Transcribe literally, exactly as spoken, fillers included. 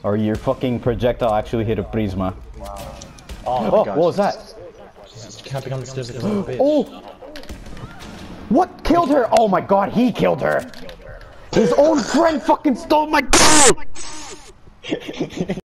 Or your fucking projectile actually hit a Prisma. Wow. Oh, Oh, what gosh. was that? Just camping on the stairs like a little bitch. Oh! What killed her? Oh my god, he killed her! His own friend fucking stole my girl!